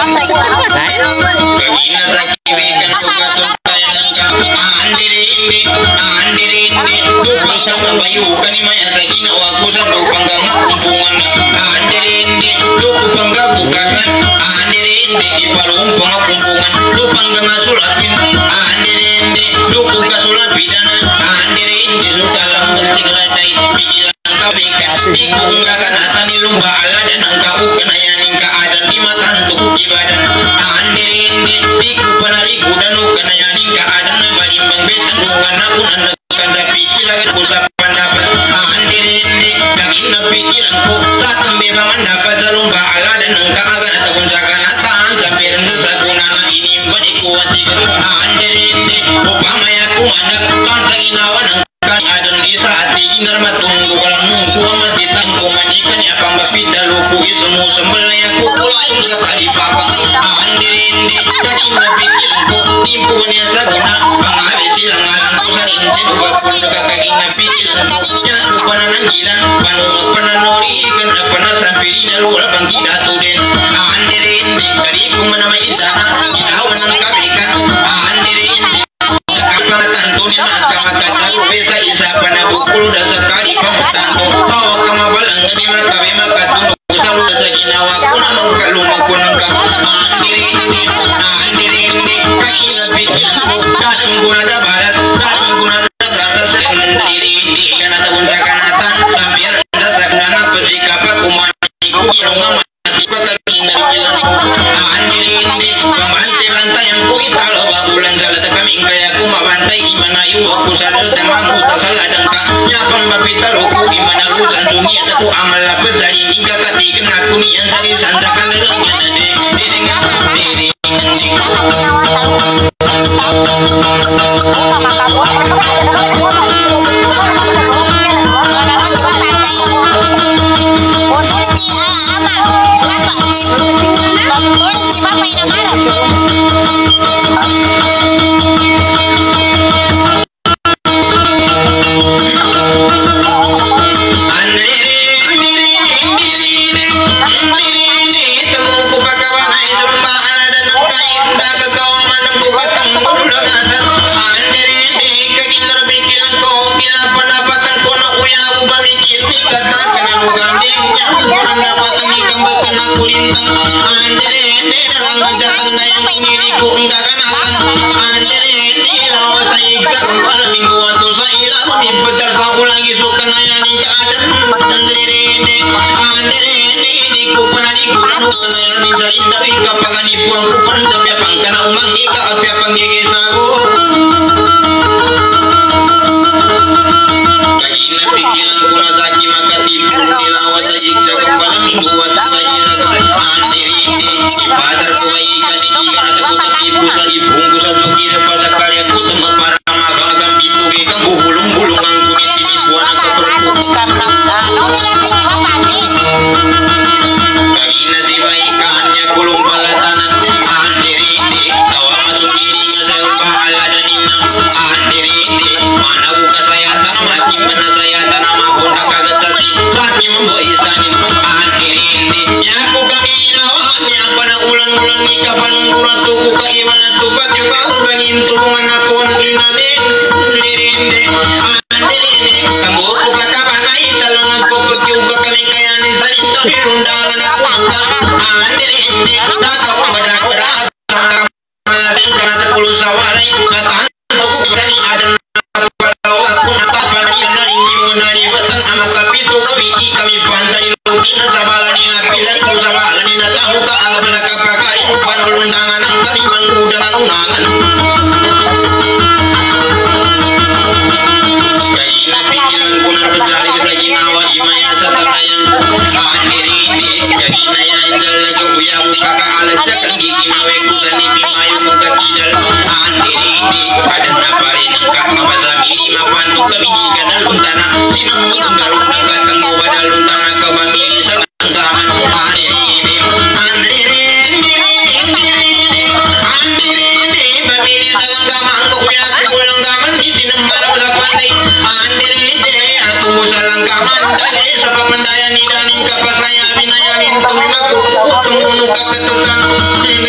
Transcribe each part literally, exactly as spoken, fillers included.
Sa pamandaya ni daning kapasaya binayanin tumimaku utong nuka ketesan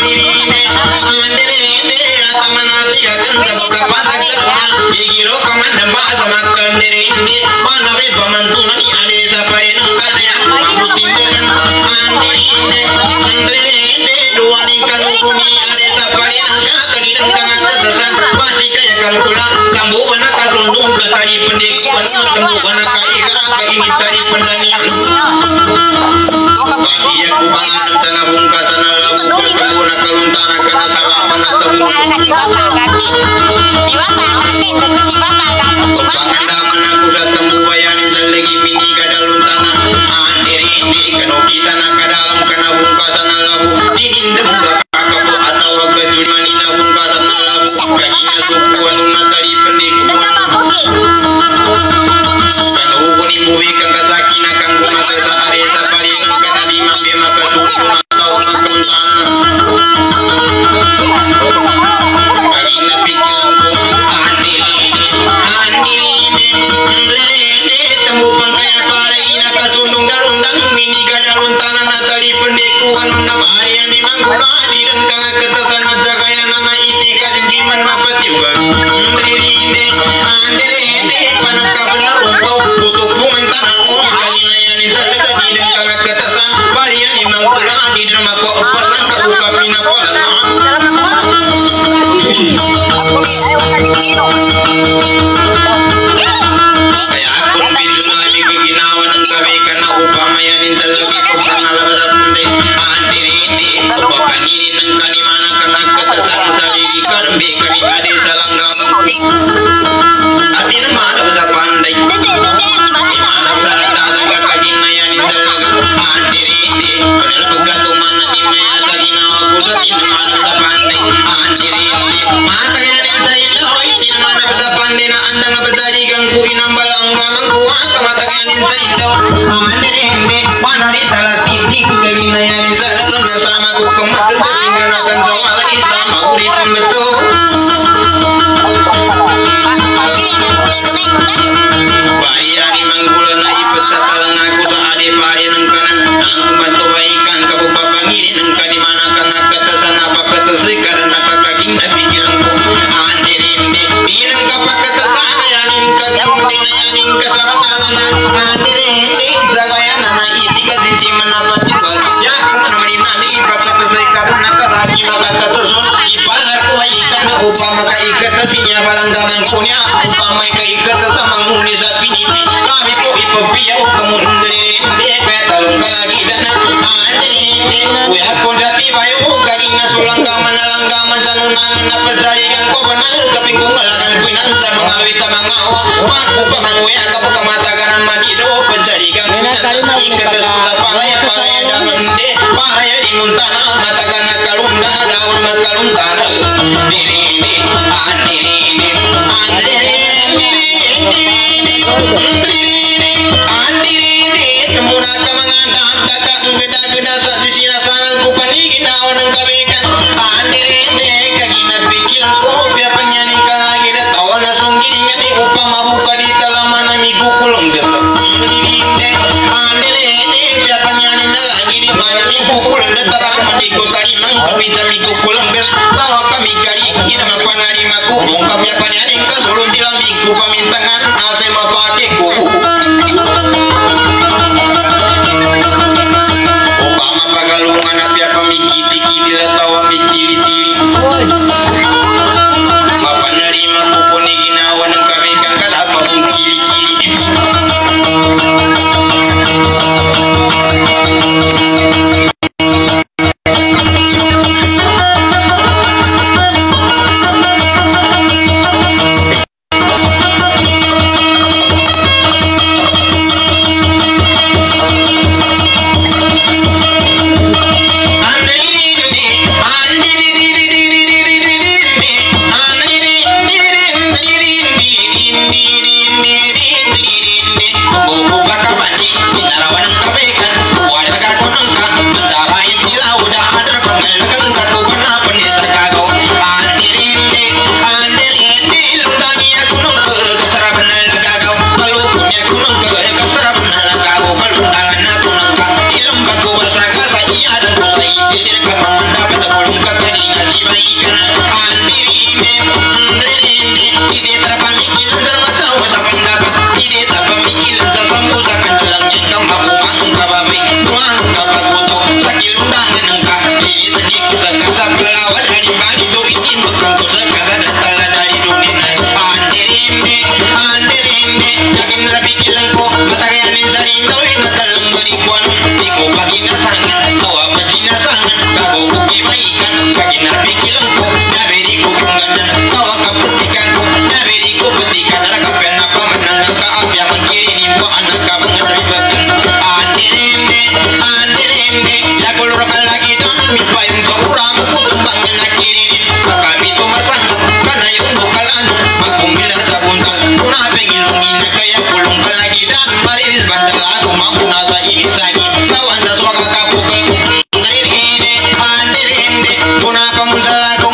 kematan singanakan sama sama urip betul. Bayari manggulana ipeta talang aku saade pare nang kanan nang bantu baikan kabu papangiri nang kadimana kana katasan apa katasi karena kakaging napikiran ko anderinde binang kapakatasan yanin kagumtin yanin kasarangalan anderinde jagayana na itika sisi manapat ya kumana marinani ipakatasay karena kasaki makatason ipahar ko baikan upama kaikatasinya balanggaman punya upama kaikat sama muni sa pinipi kami ko ipapiyaw kamundre de petalong kalagi dan andrinde kuya ko dati bayo kaging nasulanggaman nalanggaman sa nunangan na pasayigan ko banal kaping kungalakan pinansa mga wita mga awa maku pamanguya kapag kamatagan madido pasayigan pinansa ikata suda palaya palaya daman de palaya di muntana matagan nakalunda daun makaluntana dirinde andrinde andrinde andrinde temuna kamangandam kakak geda-geda sa disinasangan ku panigin awan ang kabikan andrinde kagina pikiran ko biya panyaning kalagida tawa na sunggiringan ni upang mabuka di talaman na migukulong desa andrinde andrinde biya panyaning na lagi di mana migukulong dataraman di kutarimang kabisa migukulong desa tawa kami kari kira mapanarimaku mungkap biya panyaning kasulun tilang migu pamintangan ase mapake ku upama pagalungan apya pamikiti-kiti latawa mikili-tili mapanarima ku puni ginawa ng kabikan kadapa kung kili-kili Kuna kamu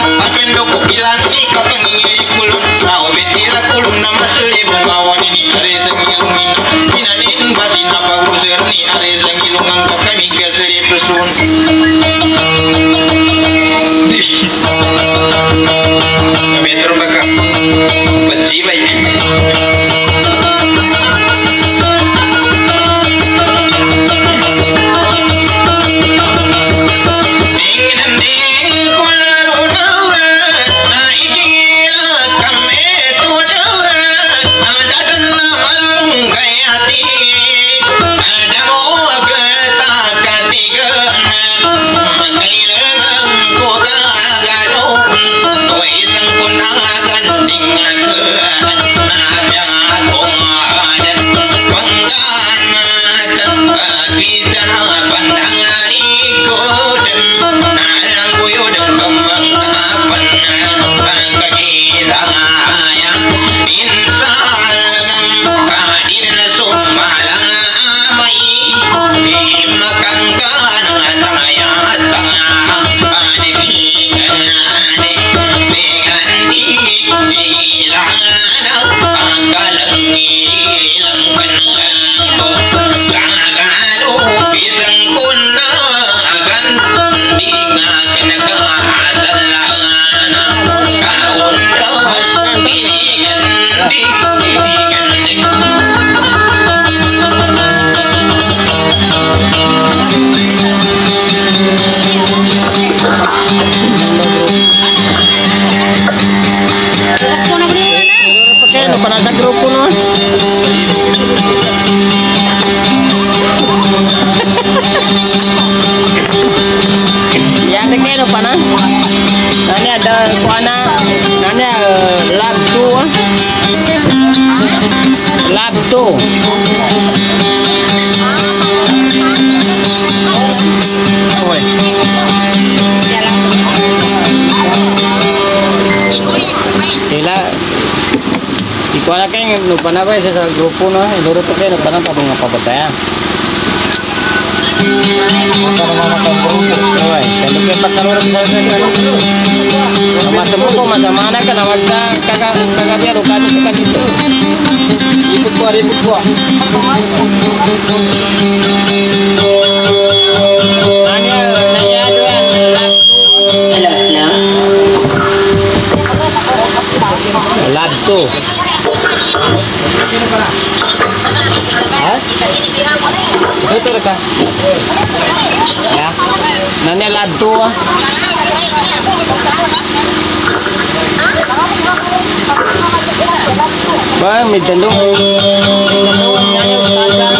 Pakai no para sa grupo no. Yang kayak no pana. Nani ada kuana, nani lab tu, lab tu. Sila ikaw na kayo lupa na ba sa grupo no iluro to kayo lupa na pa mga pabataya para mga grupo oy kalau kayo pagkaluro sa sa masamo ko masama na ka na wag sa kaga kagabiya ro kami sa kadiso ikot po rin po anya nanya doan lab tu. Ha? Ito ka. Ya. Nanya lab tu ah. Ba, may dalong. May dalong niya yung ustadya.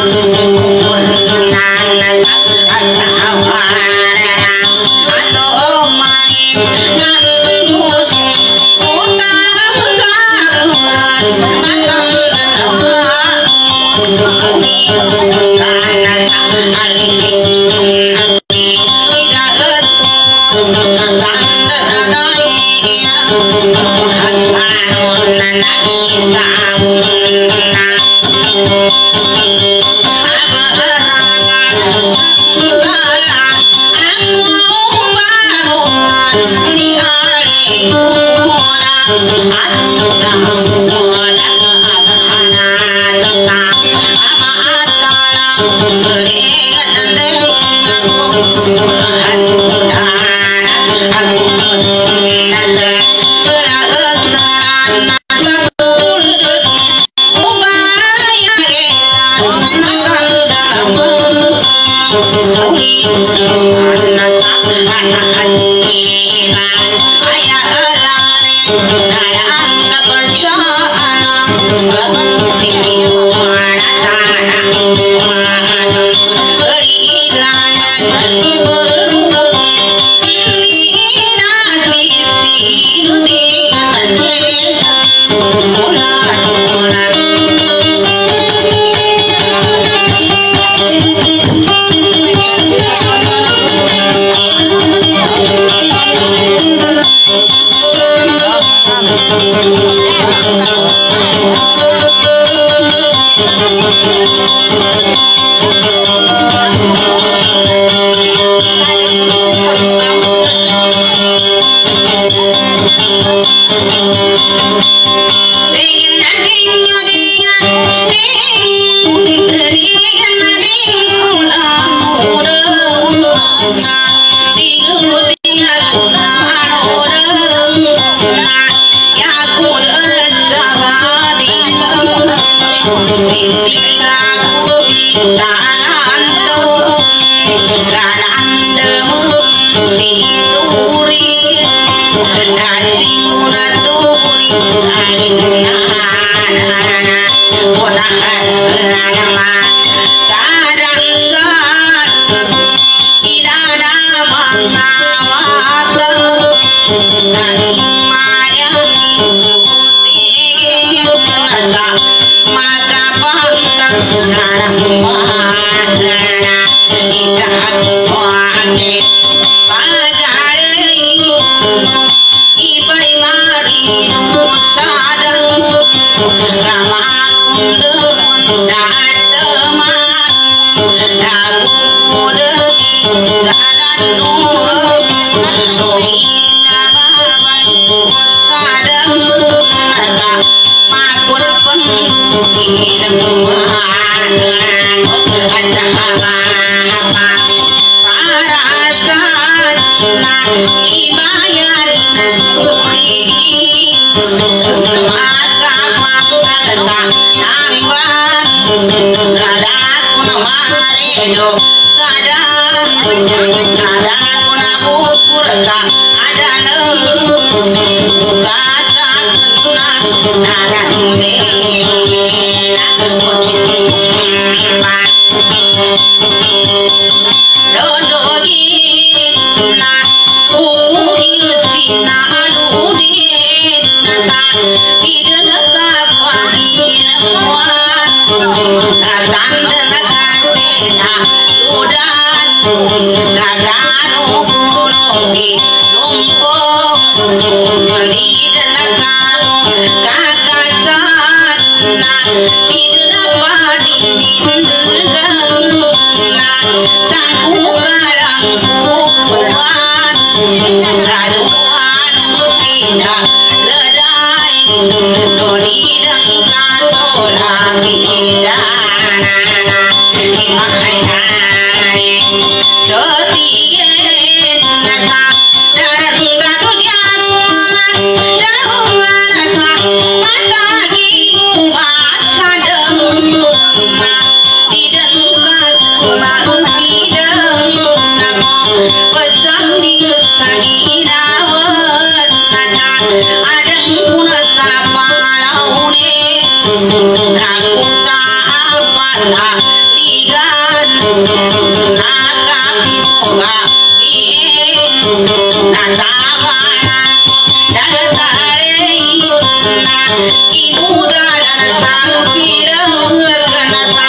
Aku tak apa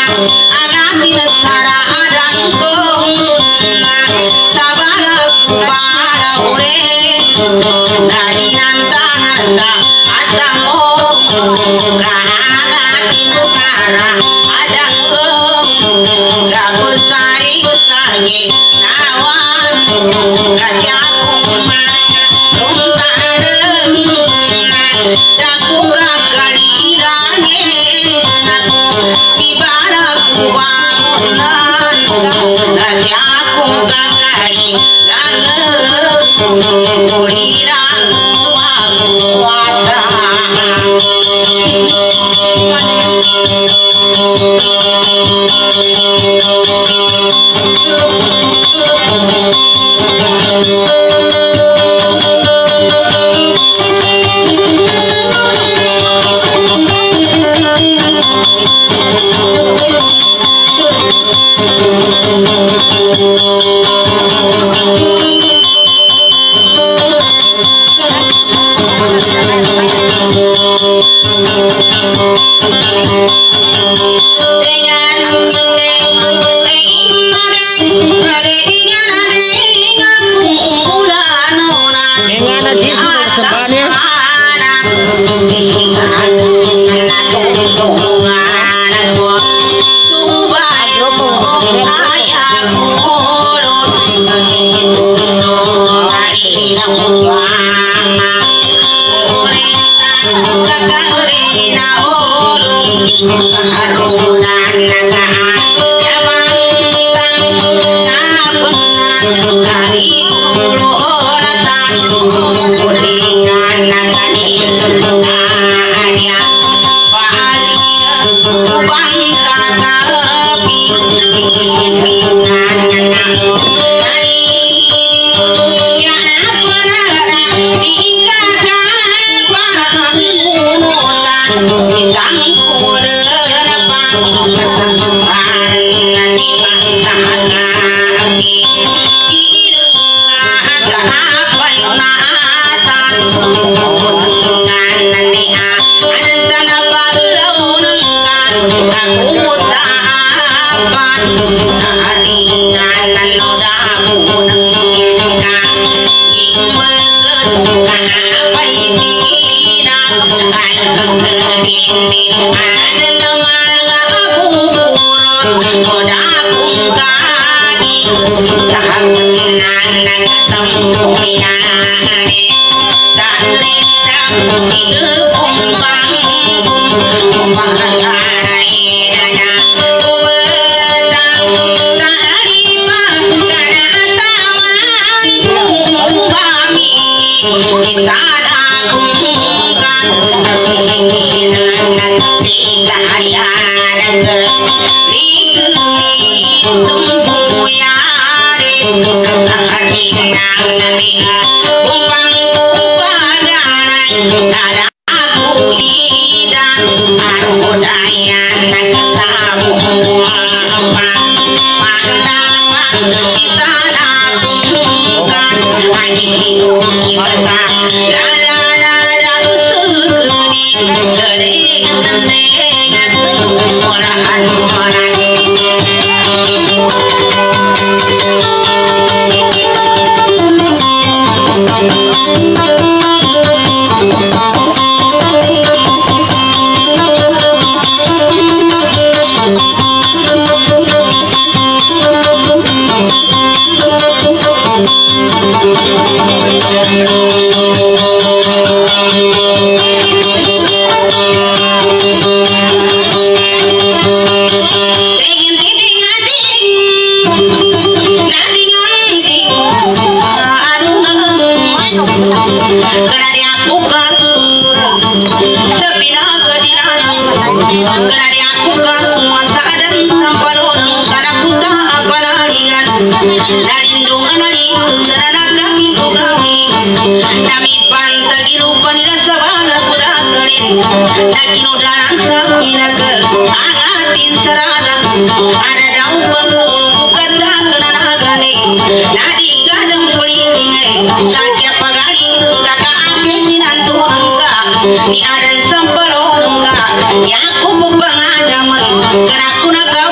Ya aku pengadaman, karena aku nak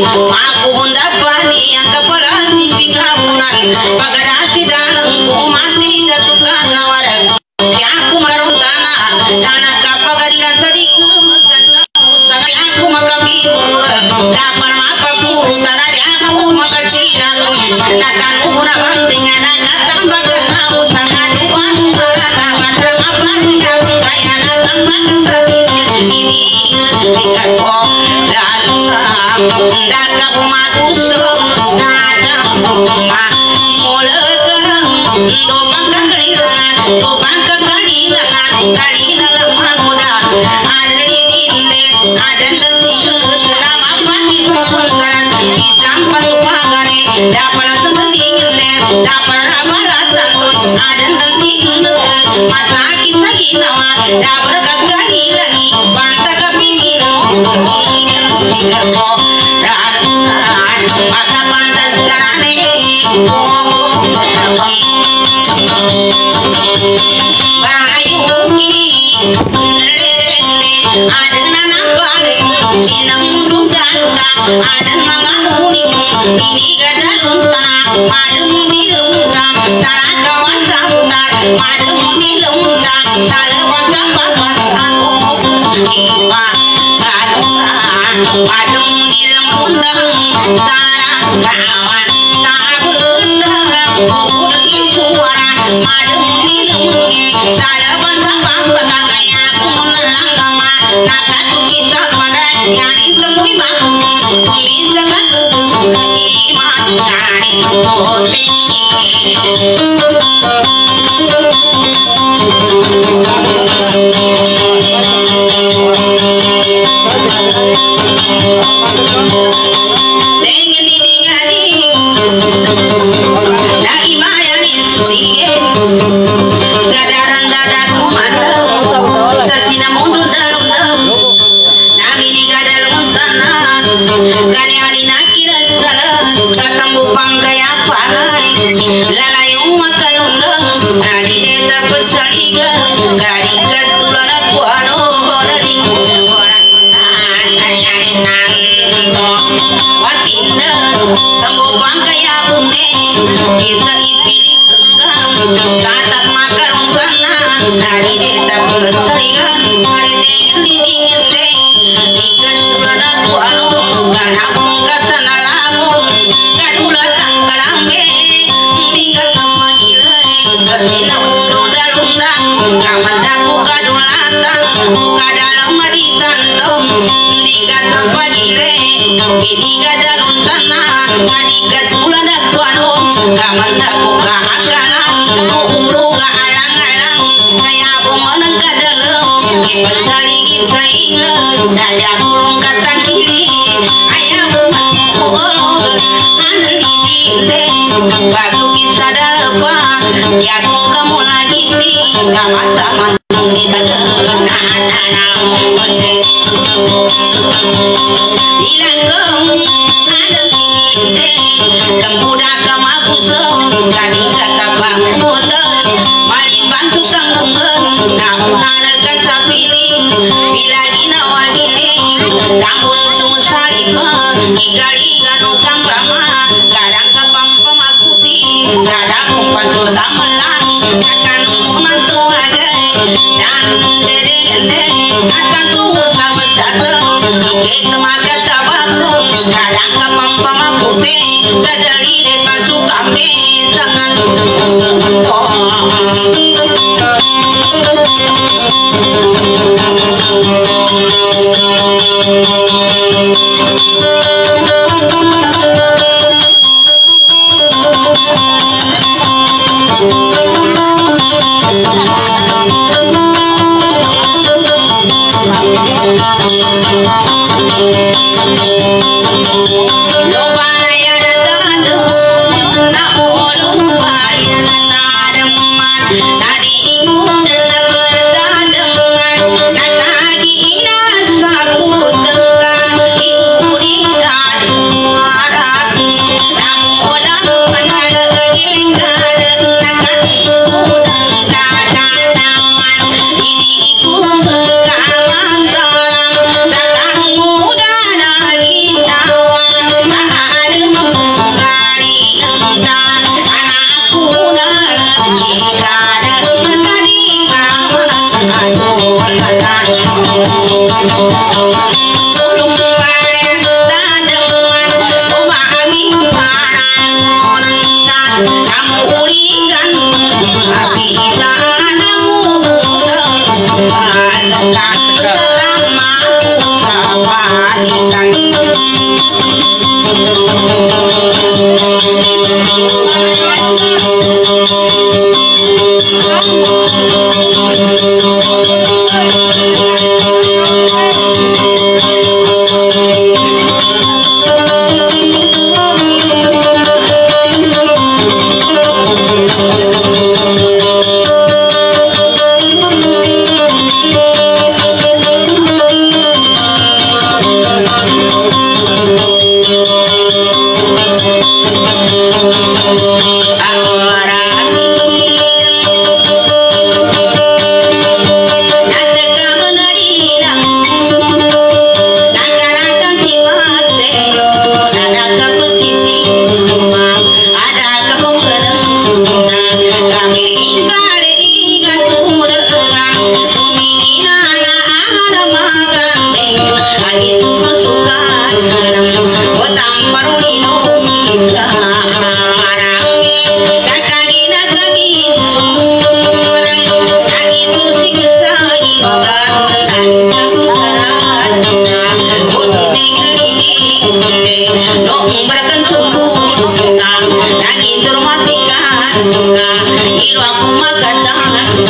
aku bunda pani yang kepala siping lapunan pagadasi dalam ku masih datukan ngawaran ya aku marung tanah tanah kapagadilan sadiku megan sangat aku makami dapat maka ku tanah aku maka cina natan una pentingnya natan bagas aku sangat tuan marana mantra apa kamu kaya natan bagas ini dekat kok dan dak aku makuso ada mama molekan do bangka kalilangan do bangka kalilangan kalilangan magoda ada dinde ada lesi sudah apa itu saran izam pasupagane dapat sebentingnya dapat abalatan ada lesi masa kisah nama dapat kalilan bangka kepingin mata pantat sarane bayuki ada nanam balik sinang dugan ada mangahuni ini gadalun sana madem di lungkang salah kawan sabutan madem di lungkang salah kawan sabutan aku iwa madem di lungkang salah kawan sabutan aku suara madem di lungkang salah kawan sabutan kayak aku menelang kama nakat kisah pada yang temui maku bisa kata iman dari sore dengan dingani lagi bayani surigen sadaran dadaku mandang sasina mundur dalam dalam nami niga dalam tanah gani alina kira salah katambu panggaya panai lalayung makalundang nadi deta pesariga gadi katulana kuano horari orang nanyari nando watinda tambu panggaya bune cinta ipili kekang tatap makarung kana nadi deta pesariga hari dingin dingin ding dikas tulana kuano gana bungka sana labung kadula tangkalambe hingga sama gila sasina undo dalundang kamandaku kadulatan kadalam maditan dong hingga sama gila ini kadalun tanah kadika tulana kuano kamandaku kahakanan ulu kahalang-halang kaya bumonan kadalam ipasaligin sa ingat daya bulong katang kiri ayaw bumonan anariginde bago bisa dapat ya kung kamu lagi sih kamat-kamat di dagang anak-anak kasi ilangkong anariginde kambuda kamabusong ganing katabang mutan maliban sutang bungan naunanagan sa piling bila ginawa giling sambul sumusalipan igaligan o kambama kadang kapang pamakuti sadang pasuta melang akan umuman tuagay dan dede-dede akan suhu sabat dasang ikit lumagat tabakong kadang kapang pamakuti sadali de pasukami sangat Lupa ya datang, nak mau lupa ya datang.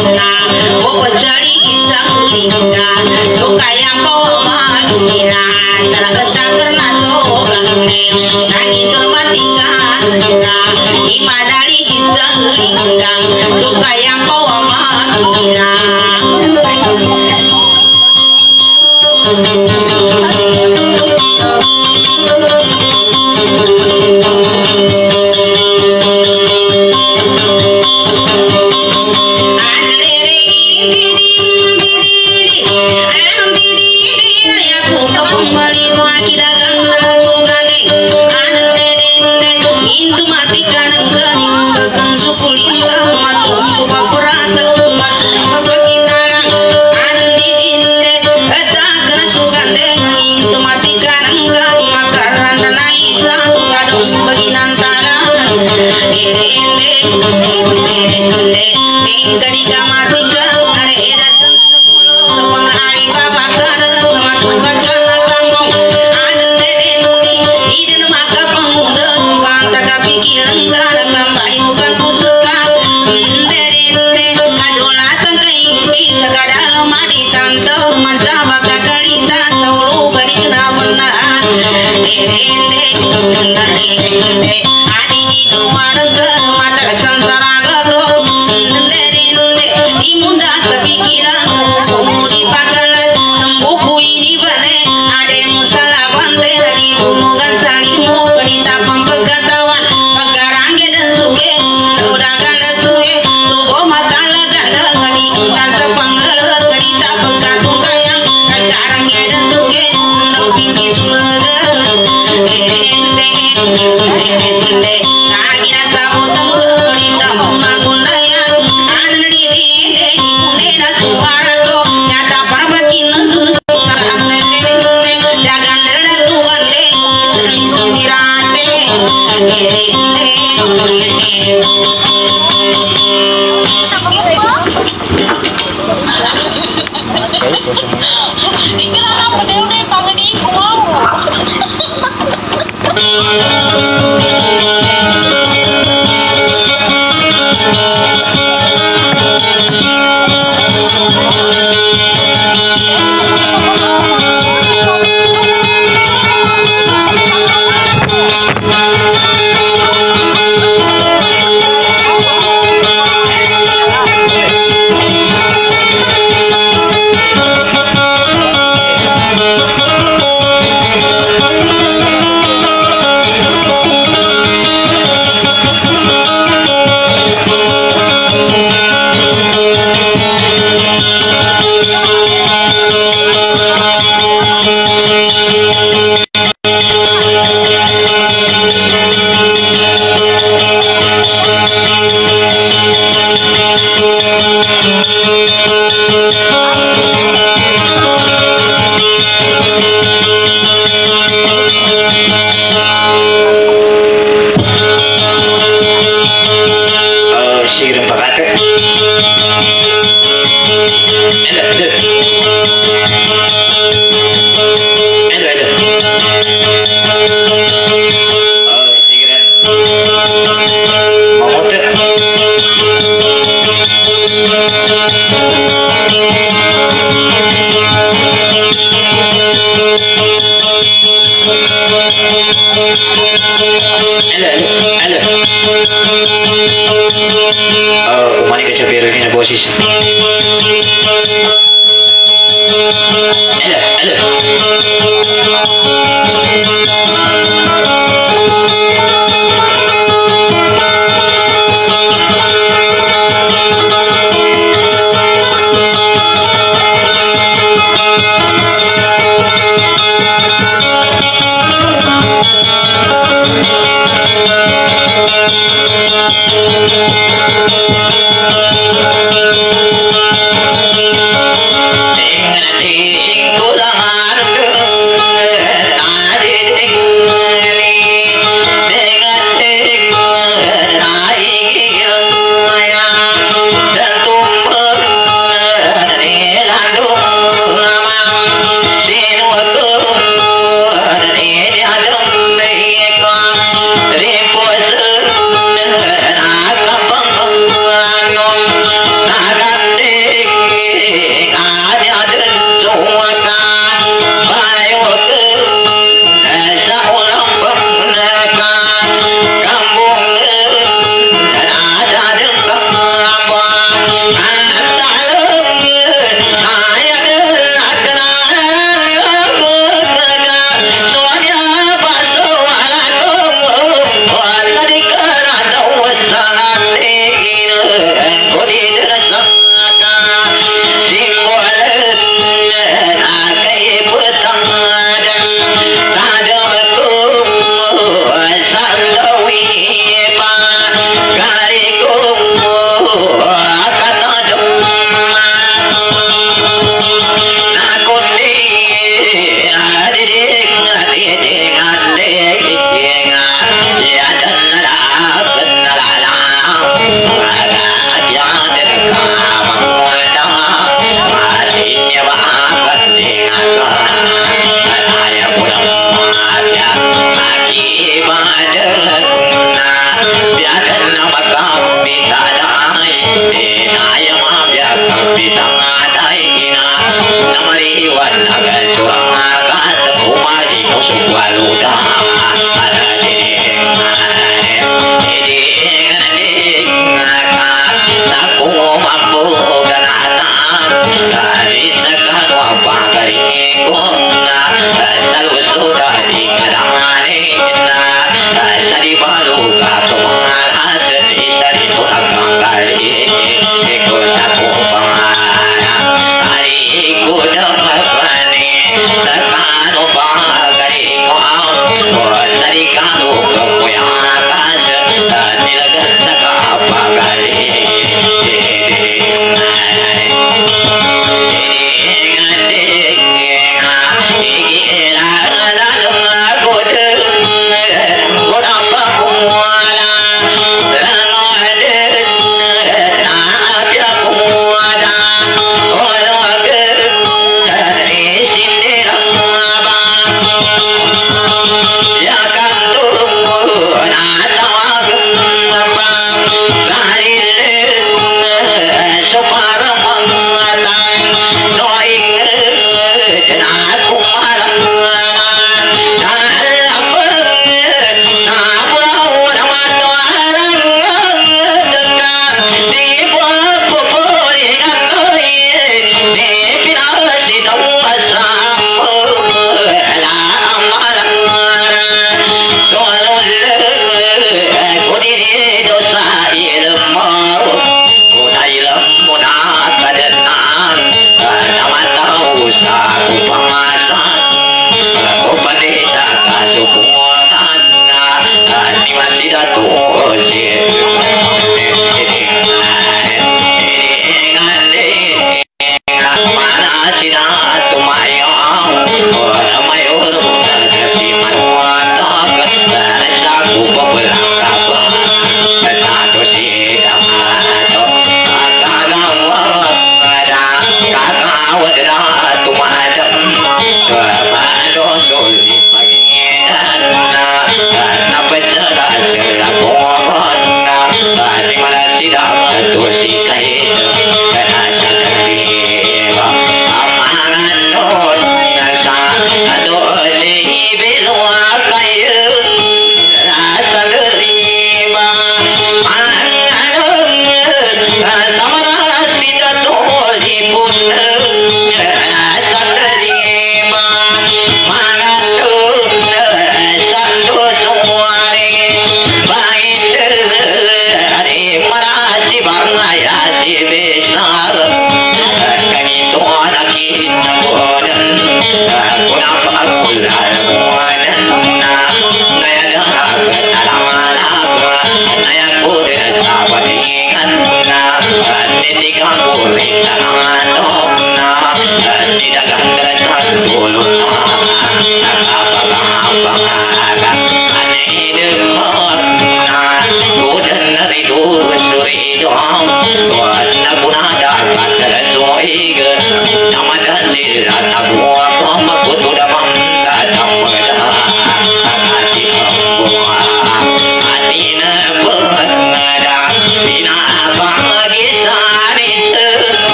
Thank you.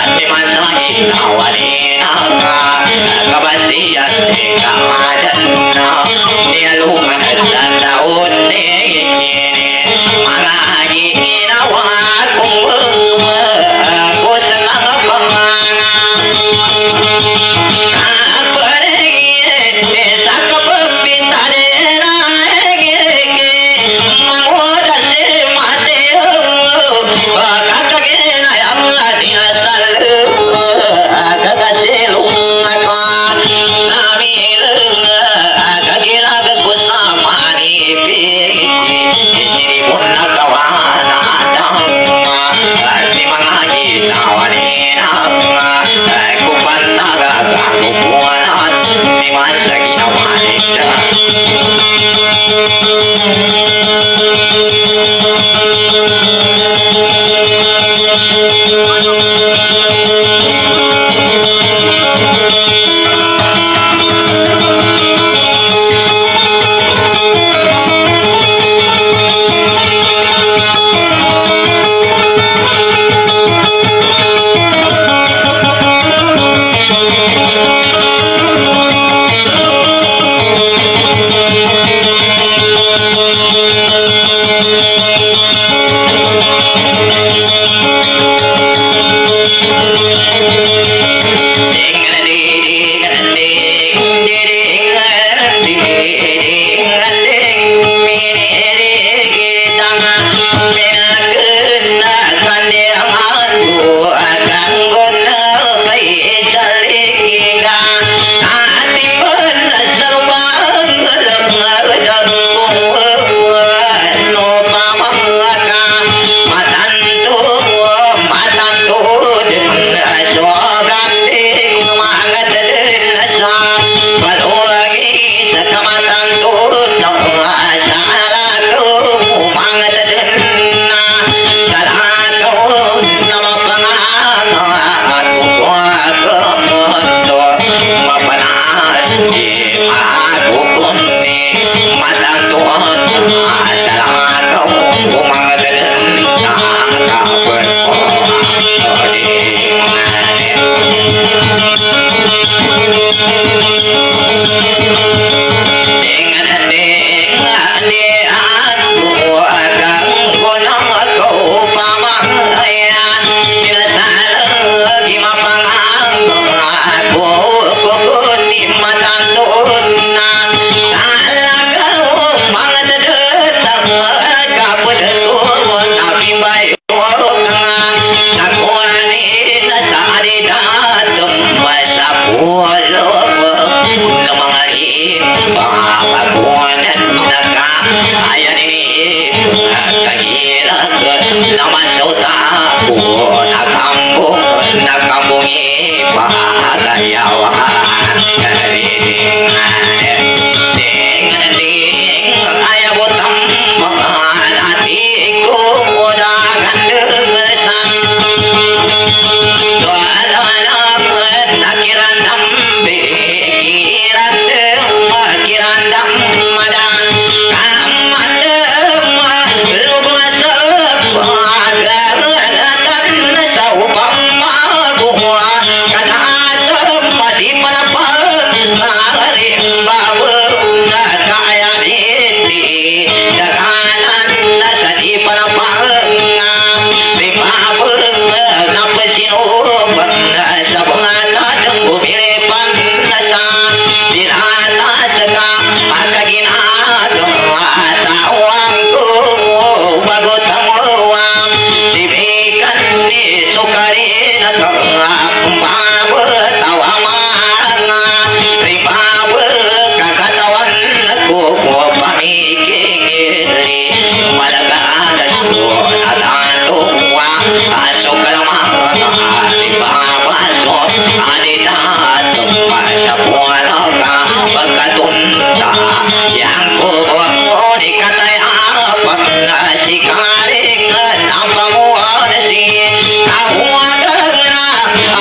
Hãy subscribe cho kênh Ghiền Mì Gõ để không bỏ lỡ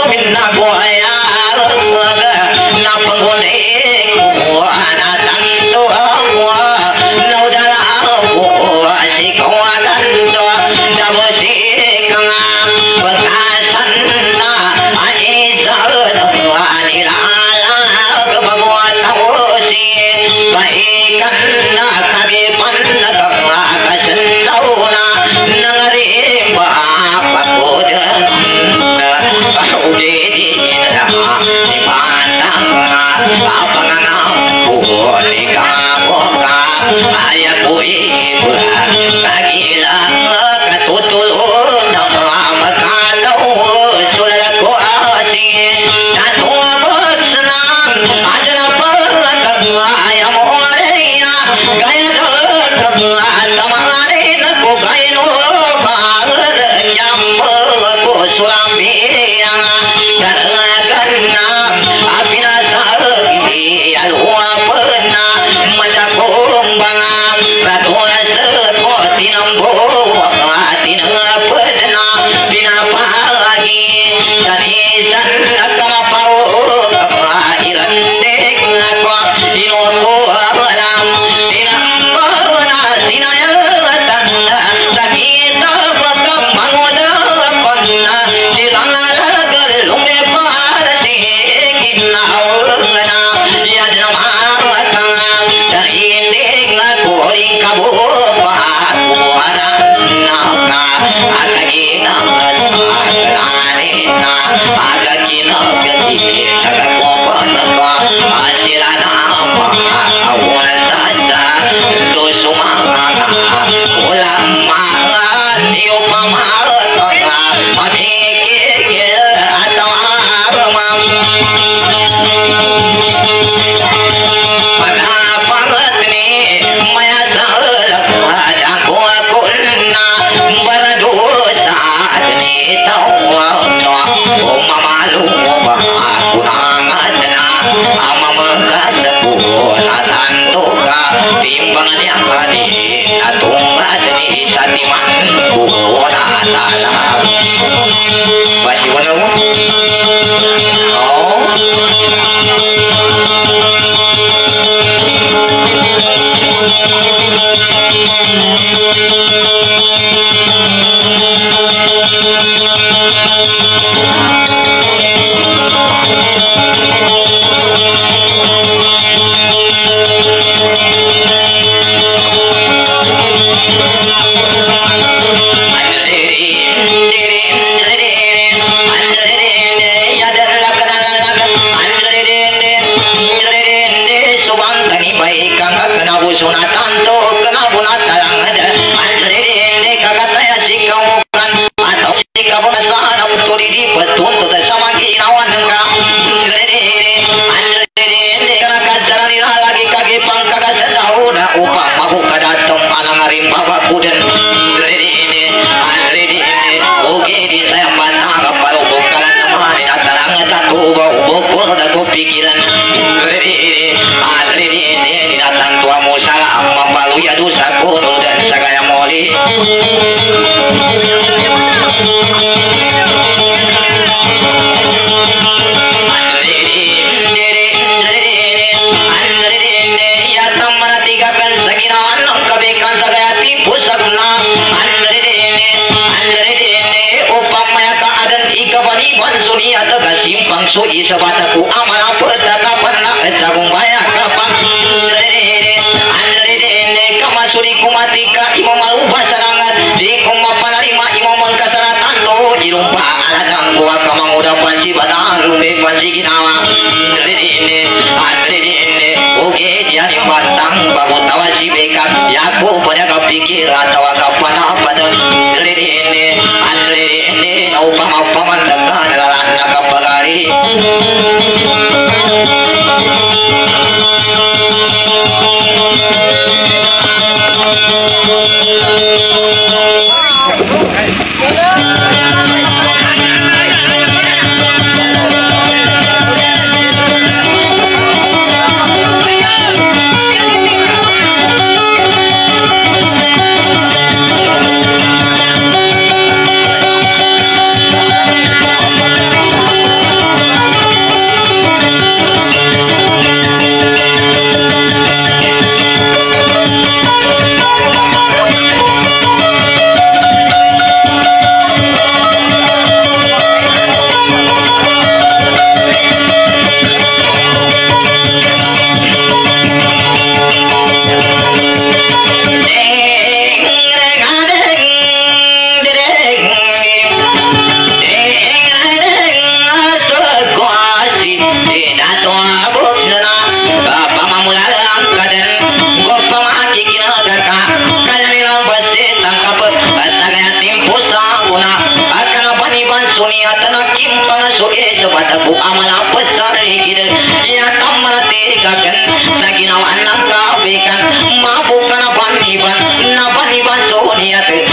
Thank you. ku amala besar gitu ya tamal tegakan saginawan nang kabekan mabukan bani ban na bani ban soniat